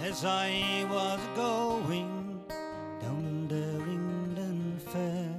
As I was going down the Ringdon Fair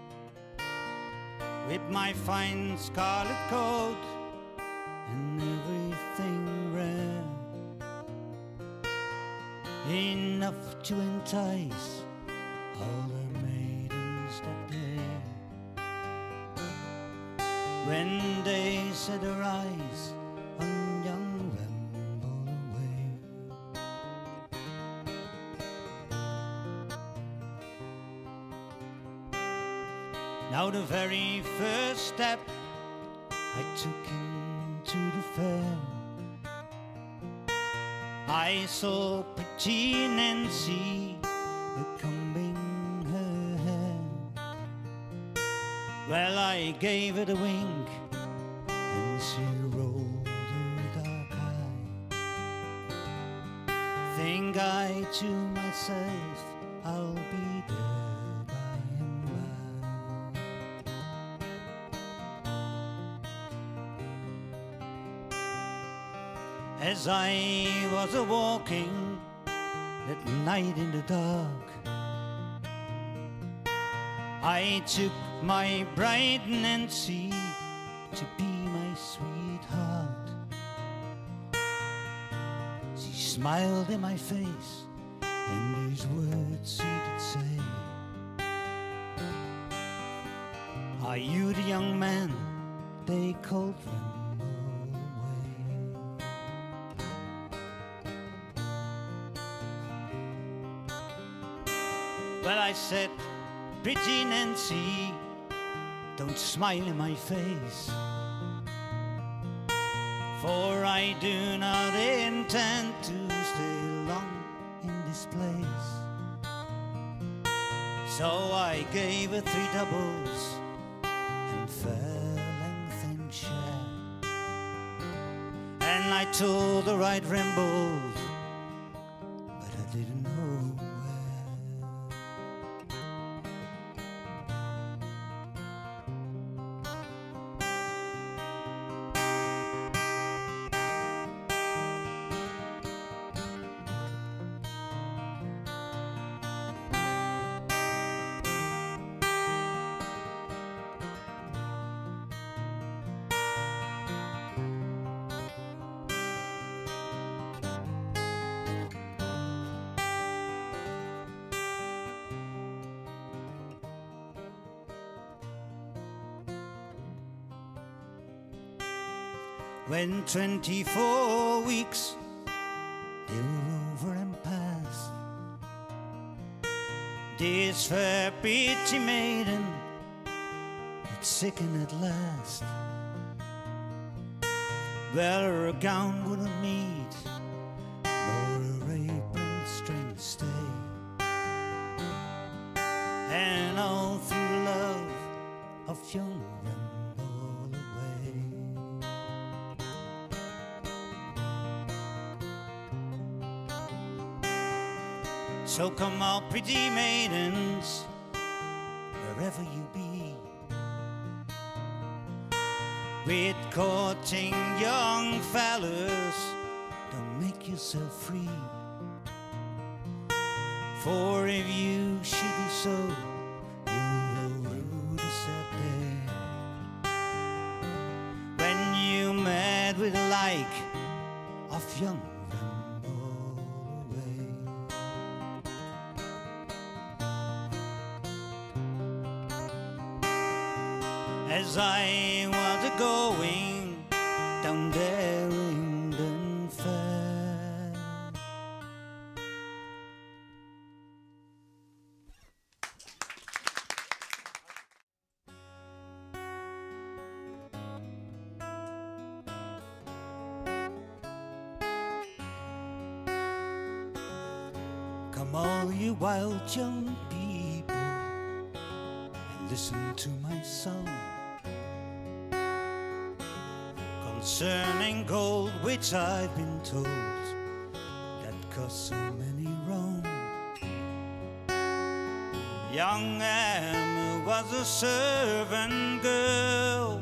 with my fine scarlet coat and everything rare, enough to entice all the maidens that day, when they set their eyes on young Ramble-Away. Now the very first step I took into the fair, I saw pretty Nancy combing her hair. Well, I gave it a wink and she rolled her dark eye. Think I to myself, I'll be there by and by. As I was a-walking that night in the dark, I took my bride Nancy to be my sweetheart. She smiled in my face and these words she did say: "Are you the young man they called Ramble-Away?" Well, I said, "Pretty Nancy, don't smile in my face, for I do not intend to stay long in this place." So I gave her 3 doubles and fair length and share, and I told her I'd rambled, but I didn't know where. When 24 weeks they were over and past, this fair pretty maiden had sickened at last. Well, her gown wouldn't meet, nor her apron strength stay, and all through love of young Ramble-Away. So come all pretty maidens, wherever you be, with courting young fellas, don't make yourself free. For if you should do so, you will rue the sad day when you met with the like of young Ramble-Away. As I was a-going down the Ringdon Fair. Come all you wild young people and listen to my song concerning gold, which I've been told that cost so many wrong. Young Emma was a servant girl,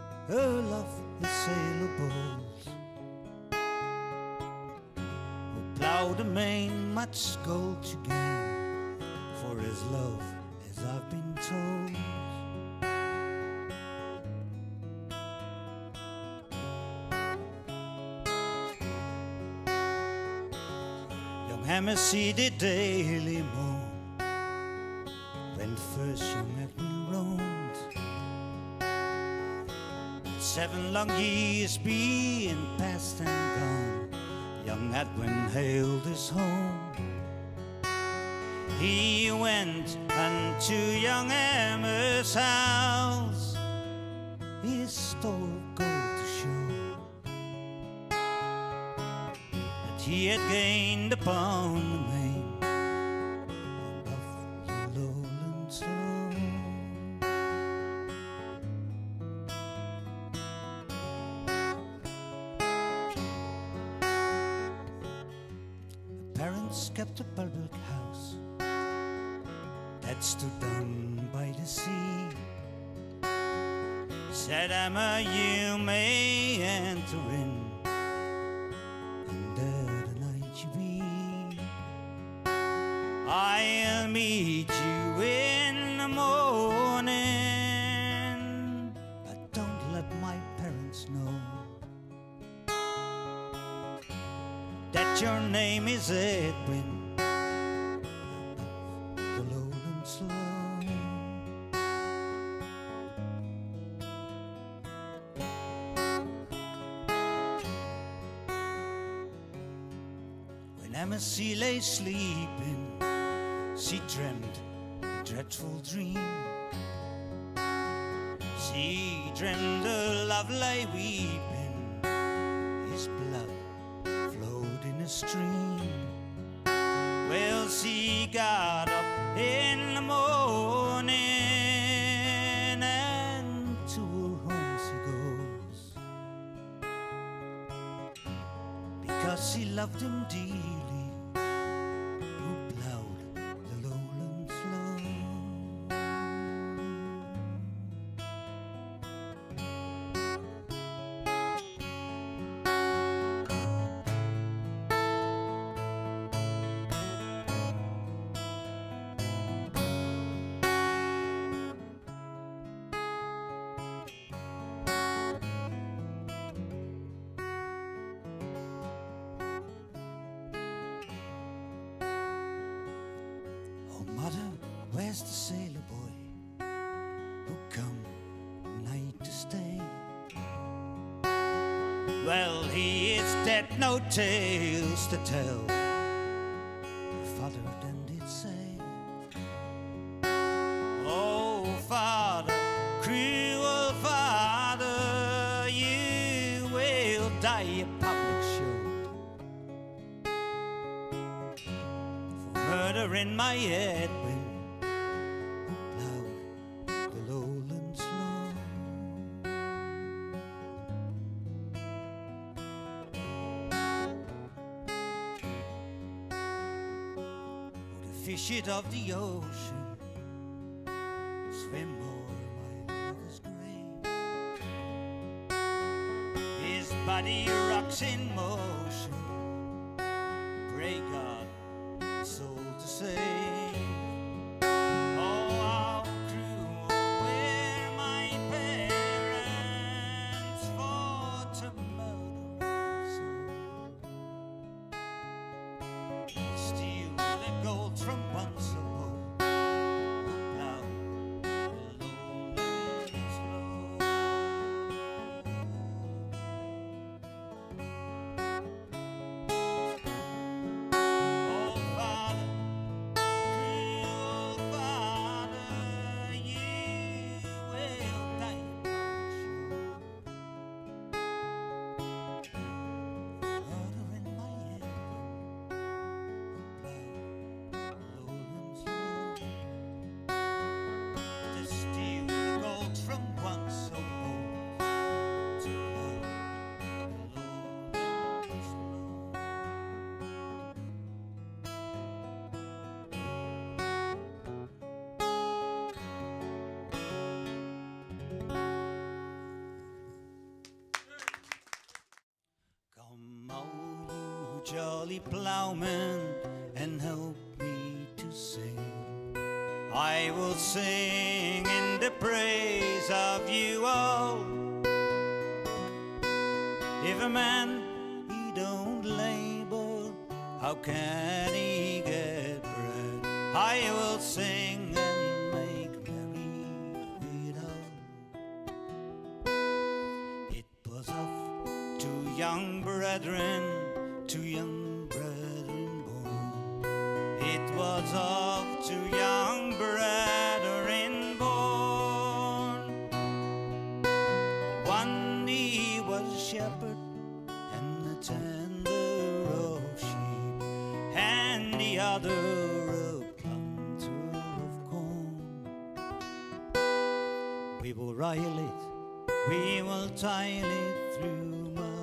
her love the sailor bold, ploughed the main, much gold to gain for his love, as I've been told. Young Hammersley did daily moan when first young Edwin roamed. 7 long years being past and gone, young Edwin hailed his home. He went unto young Emma's house, his store of gold to show that he had gained upon the main of the lowland slope. The parents kept a public house that stood down by the sea. Said, Emma, you may enter in, and there the night you be. I'll meet you in the morning, but don't let my parents know that your name is Edwin of the lowland slope. When Hammersley lay sleeping, she dreamed a dreadful dream. She dreamed her love lay weeping, his blood flowed in a stream. Well, she got up in the morning and to her home she goes, because she loved him dearly, who ploughed the lowland slope. Oh, mother, where's the sailor boy who come night to stay? Well, he is dead, no tales to tell, her father then did say. Oh, father, cruel father, you will die a public show for murdering my Edwin, who ploughed the lowland slope. Oh, the fishes of the ocean swim o'er my lover's grave. His body rocks in motion, pray God his soul to save. Oh, how cruel were my parents for to murder his soul, steal the gold from once a bowl, who ploughed the lowland slope. jolly ploughman, and help me to sing. I will sing in the praise of you all. If a man he don't labor, how can he get bread? I will sing and make merry with all. It was of two young brethren born. It was of two young brethren born. One he was a shepherd and a tender of sheep, and the other a planter of corn. We will rile it, we will tile it through mud